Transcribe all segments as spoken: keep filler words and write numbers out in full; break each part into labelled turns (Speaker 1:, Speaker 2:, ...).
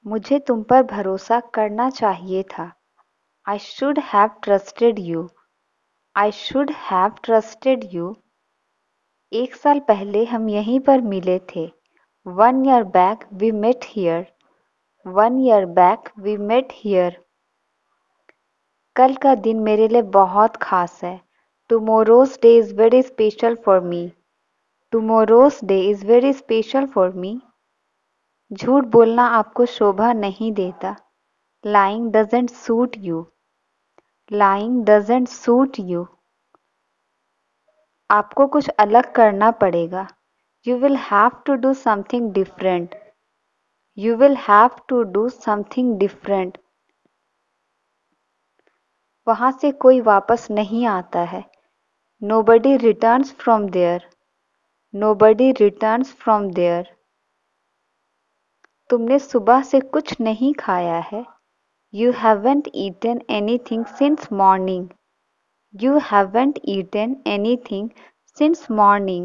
Speaker 1: मुझे तुम पर भरोसा करना चाहिए था। I should have trusted you. I should have trusted you. एक साल पहले हम यहीं पर मिले थे। One year back we met here. One year back we met here. कल का दिन मेरे लिए बहुत खास है। Tomorrow's day is very special for me. Tomorrow's day is very special for me. झूठ बोलना आपको शोभा नहीं देता। Lying doesn't suit you. Lying doesn't suit you. आपको कुछ अलग करना पड़ेगा। You will have to do something different. You will have to do something different. वहाँ से कोई वापस नहीं आता है। Nobody returns from there. Nobody returns from there. तुमने सुबह से कुछ नहीं खाया है। You haven't eaten anything since morning. You haven't eaten anything since morning.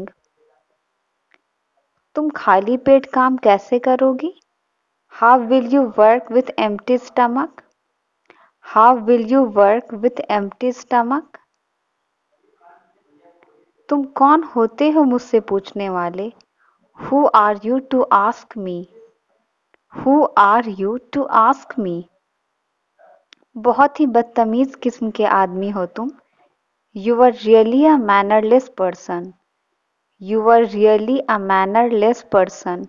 Speaker 1: तुम खाली पेट काम कैसे करोगी? How will you work with empty stomach? How will you work with empty stomach? तुम कौन होते हो मुझसे पूछने वाले? Who are you to ask me? Who are you to ask me? बहुत ही बदतमीज किस्म के आदमी हो तुम। You are really a mannerless person. You are really a mannerless person.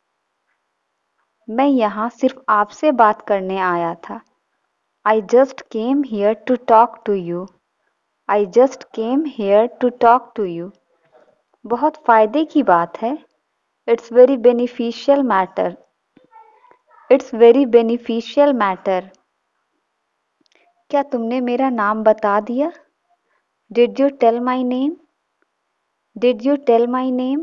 Speaker 1: मैं यहाँ सिर्फ आपसे बात करने आया था। I just came here to talk to you. I just came here to talk to you. बहुत फायदे की बात है। It's very beneficial matter. It's very beneficial matter. क्या तुमने मेरा नाम बता दिया? Did you tell my name? Did you tell my name?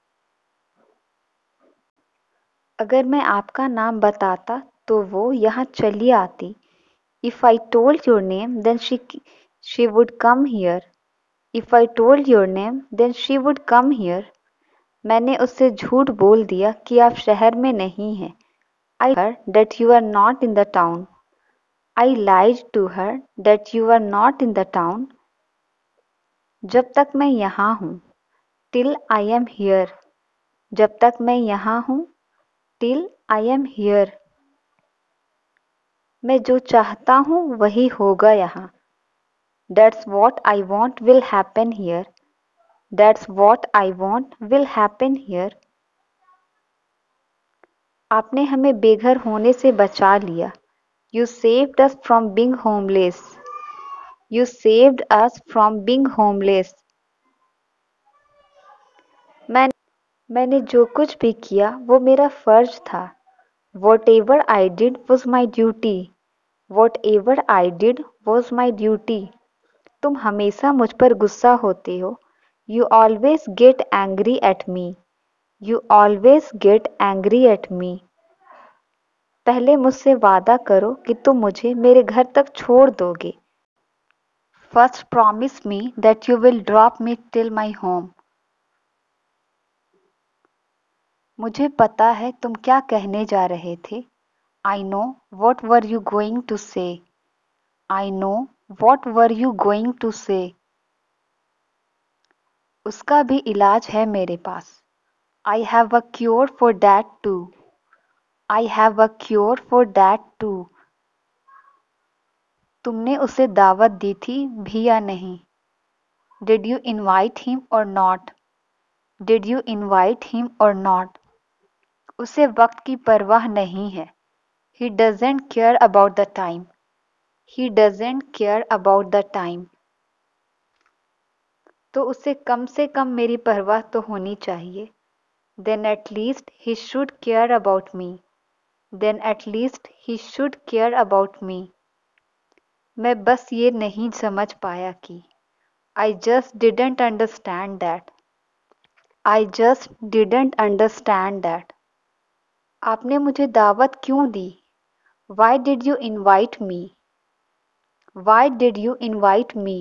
Speaker 1: अगर मैं आपका नाम बताता तो वो यहाँ चली आती। If I told your name, then she she would come here. If I told your name, then she would come here. मैंने उससे झूठ बोल दिया कि आप शहर में नहीं हैं। I told her that you are not in the town. I lied to her that you are not in the town. जब तक मैं यहाँ हूँ, till I am here. जब तक मैं यहाँ हूँ, till I am here. मैं जो चाहता हूँ वही होगा यहाँ। That's what I want will happen here. That's what I want will happen here. आपने हमें बेघर होने से बचा लिया। You saved us from being homeless. You saved us from being homeless. मैं मैंने जो कुछ भी किया वो मेरा फर्ज था। Whatever I did was my duty. Whatever I did was my duty. तुम हमेशा मुझ पर गुस्सा होते हो। You always get angry at me. You always get angry at me. पहले मुझसे वादा करो कि तुम मुझे मेरे घर तक छोड़ दोगे। First promise me that you will drop me till my home. मुझे पता है तुम क्या कहने जा रहे थे। I know what were you going to say. I know what were you going to say. उसका भी इलाज है मेरे पास। I have a cure for that too. I have a cure for that too. तुमने उसे दावत दी थी भी या नहीं? Did you invite him or not? Did you invite him or not? उसे वक्त की परवाह नहीं है। He doesn't care about the time. He doesn't care about the time. तो उसे कम से कम मेरी परवाह तो होनी चाहिए। Then at least he should care about me. Then at least he should care about me. मैं बस ये नहीं समझ पाया कि I just didn't understand that. I just didn't understand that. आपने मुझे दावत क्यों दी? Why did you invite me? Why did you invite me?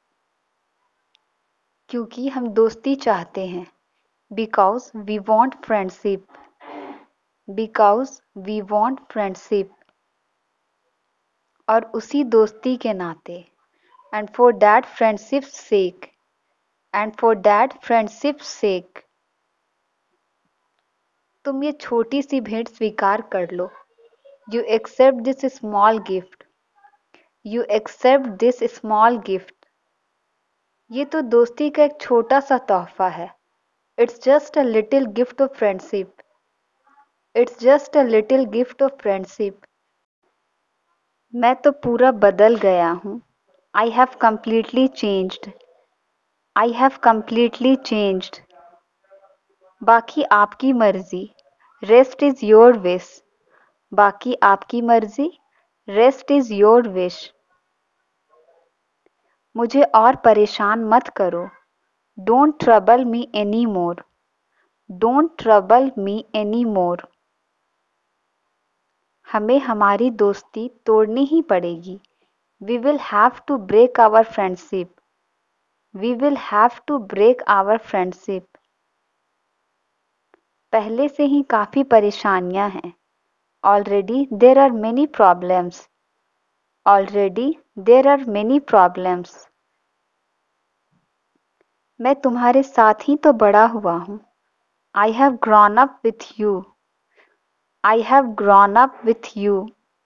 Speaker 1: क्योंकि हम दोस्ती चाहते हैं। Because we want friendship. Because we want friendship, और उसी दोस्ती के नाते, and for that friendship sake and for that friendship sake तुम ये छोटी सी भेंट स्वीकार कर लो। You accept this small gift you accept this small gift ये तो दोस्ती का एक छोटा सा तोहफा है। It's just a little gift of friendship it's just a little gift of friendship मैं तो पूरा बदल गया हूँ। I have completely changed I have completely changed बाकी आपकी मर्जी, रेस्ट इज योर विश बाकी आपकी मर्जी, रेस्ट इज योर विश मुझे और परेशान मत करो। Don't trouble me any more don't trouble me any more हमें हमारी दोस्ती तोड़नी ही पड़ेगी। We will have to break our friendship we will have to break our friendship पहले से ही काफ़ी परेशानियां हैं। Already there are many problems already there are many problems मैं तुम्हारे साथ ही तो बड़ा हुआ हूँ। I have grown up with you I have grown up with you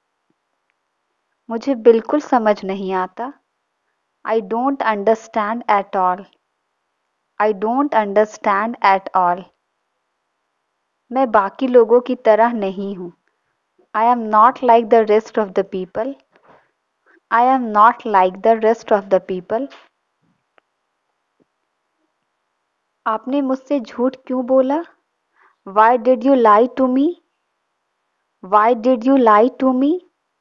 Speaker 1: मुझे बिल्कुल समझ नहीं आता। I don't understand at all I don't understand at all मैं बाकी लोगों की तरह नहीं हूँ। I am not like the rest of the people I am not like the rest of the people आपने मुझसे झूठ क्यों बोला? Why did you lie to me why did you lie to me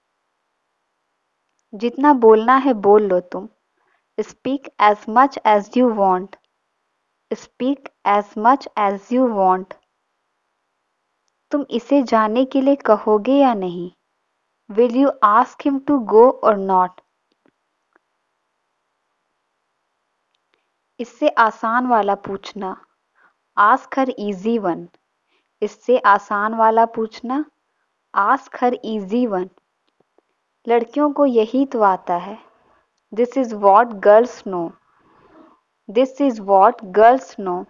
Speaker 1: जितना बोलना है बोल लो तुम। Speak as much as you want speak as much as you want तुम इसे जाने के लिए कहोगे या नहीं? Will you ask him to go or not इससे आसान वाला पूछना। आस्क हर इजी वन इससे आसान वाला पूछना। आस्क हर इजी वन लड़कियों को यही तो आता है। This is what girls know this is what girls know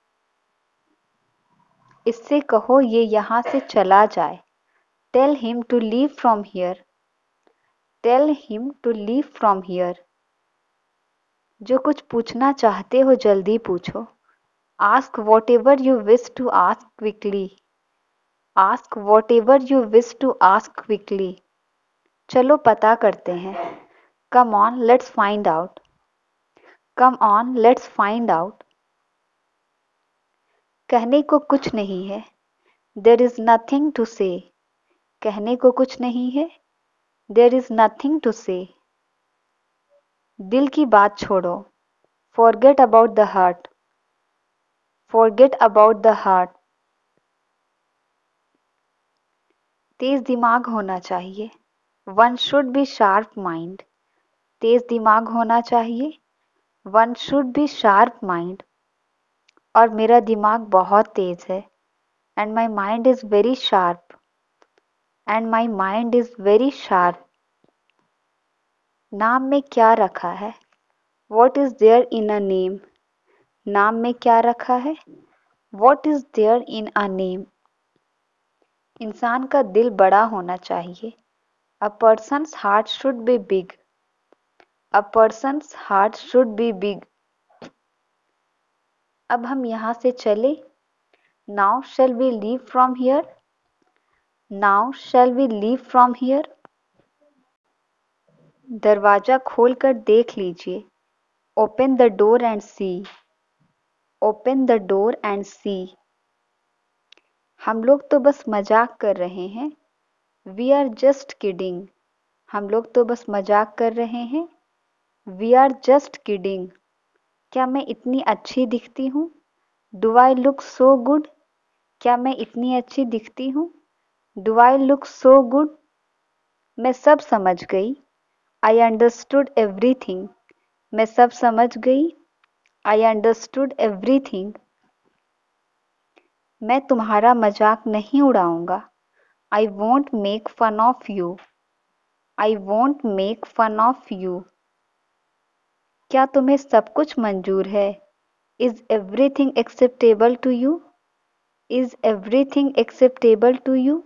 Speaker 1: इससे कहो ये यहाँ से चला जाए। Tell him to leave from here tell him to leave from here जो कुछ पूछना चाहते हो जल्दी पूछो। Ask whatever you wish to ask quickly ask whatever you wish to ask quickly चलो पता करते हैं। Come on let's find out come on let's find out कहने को कुछ नहीं है। देयर इज नथिंग टू से कहने को कुछ नहीं है। देयर इज नथिंग टू से दिल की बात छोड़ो। Forget about the heart forget about the heart तेज दिमाग होना चाहिए। One should be sharp mind तेज दिमाग होना चाहिए। One should be sharp mind और मेरा दिमाग बहुत तेज है। And my mind is very sharp and my mind is very sharp नाम में क्या रखा है? What is there in a name नाम में क्या रखा है? What is there in a name इंसान का दिल बड़ा होना चाहिए। A person's heart should be big a person's heart should be big अब हम यहाँ से चले। Now shall we leave from here now shall we leave from here दरवाजा खोल कर देख लीजिए। Open the door and see open the door and see हम लोग तो बस मजाक कर रहे हैं। वी आर जस्ट किडिंग हम लोग तो बस मजाक कर रहे हैं। वी आर जस्ट किडिंग क्या मैं इतनी अच्छी दिखती हूँ? Do I look so good क्या मैं इतनी अच्छी दिखती हूँ? Do I look so good मैं सब समझ गई। आई अंडरस्टूड एवरीथिंग मैं सब समझ गई। आई अंडरस्टूड एवरीथिंग मैं तुम्हारा मजाक नहीं उड़ाऊंगा। I won't make fun of you. I won't make fun of you. क्या तुम्हें सब कुछ मंजूर है? Is everything acceptable to you? Is everything acceptable to you?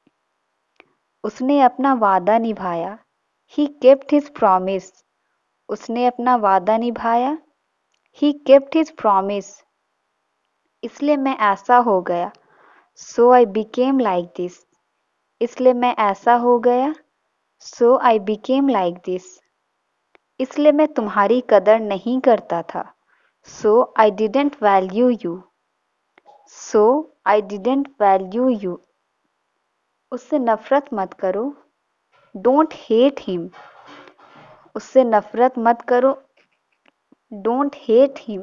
Speaker 1: उसने अपना वादा निभाया। He kept his promise. उसने अपना वादा निभाया। He kept his promise. इसलिए मैं ऐसा हो गया। So I became like this. इसलिए मैं ऐसा हो गया। So I became like this. इसलिए मैं तुम्हारी कदर नहीं करता था। So I didn't value you. So I didn't value you. उससे नफरत मत करो। Don't hate him. उससे नफरत मत करो। Don't hate him.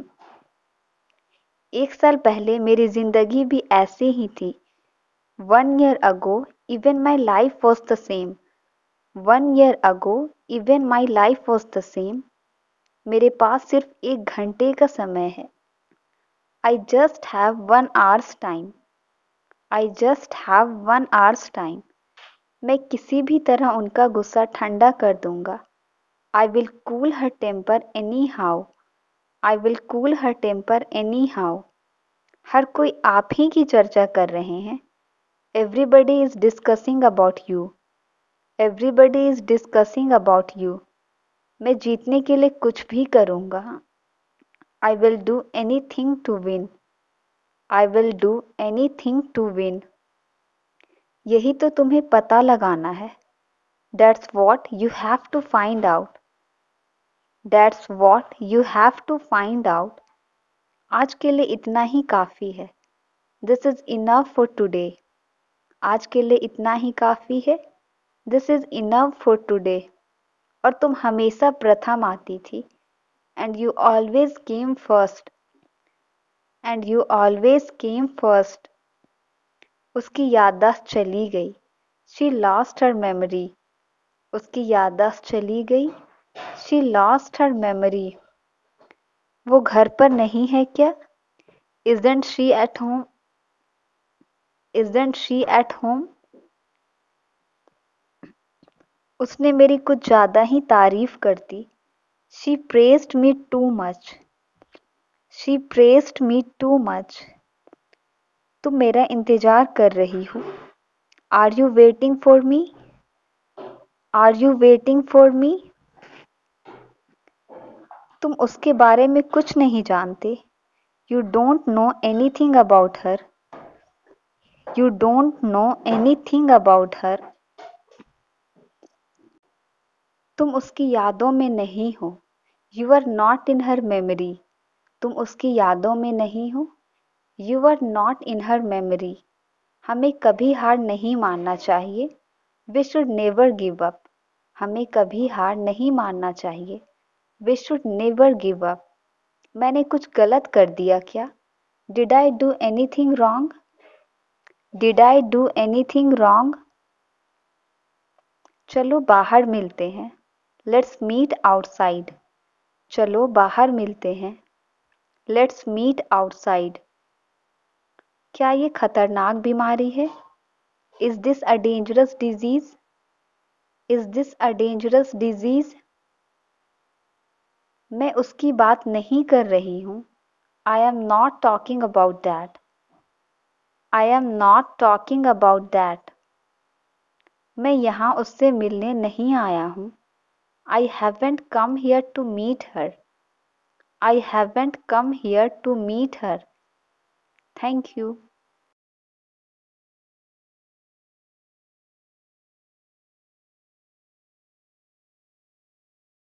Speaker 1: एक साल पहले मेरी जिंदगी भी ऐसी ही थी। One year ago even my life was the same. One year ago even my life was the same. मेरे पास सिर्फ एक घंटे का समय है। I just have one hours time. I just have one hours time. मैं किसी भी तरह उनका गुस्सा ठंडा कर दूंगा। I will cool her temper anyhow. I will cool her temper anyhow. हर कोई आप ही की चर्चा कर रहे हैं। Everybody is discussing about you. Everybody is discussing about you. मैं जीतने के लिए कुछ भी करूंगा। I will do anything to win. I will do anything to win. यही तो तुम्हें पता लगाना है। That's what you have to find out. That's what you have to find out. आज के लिए इतना ही काफ़ी है। This is enough for today. आज के लिए इतना ही काफ़ी है। This is enough for today. और तुम हमेशा प्रथम आती थी। And you always came first. And you always came first. उसकी याददाश्त चली गई। She lost her memory. उसकी याददाश्त चली गई। She lost her memory. वो घर पर नहीं है क्या? Isn't she at home? Isn't she at home? उसने मेरी कुछ ज़्यादा ही तारीफ कर दी। She praised me too much. She praised me too much. तुम मेरा इंतज़ार कर रही हो। Are you waiting for me? Are you waiting for me? तुम उसके बारे में कुछ नहीं जानते। You don't know anything about her. You don't know anything about her. तुम उसकी यादों में नहीं हो। You are not in her memory. तुम उसकी यादों में नहीं हो। You are not in her memory. हमें कभी हार नहीं मानना चाहिए। We should never give up. हमें कभी हार नहीं मानना चाहिए। We should never give up. मैंने कुछ गलत कर दिया क्या? Did I do anything wrong? Did I do anything wrong? चलो बाहर मिलते हैं। Let's meet outside. चलो बाहर मिलते हैं। Let's meet outside. क्या ये खतरनाक बीमारी है? Is this a dangerous disease? Is this a dangerous disease? मैं उसकी बात नहीं कर रही हूँ। I am not talking about that. I am not talking about that. मैं यहाँ उससे मिलने नहीं आया हूँ। I haven't come here to meet her. I haven't come here to meet her. Thank you.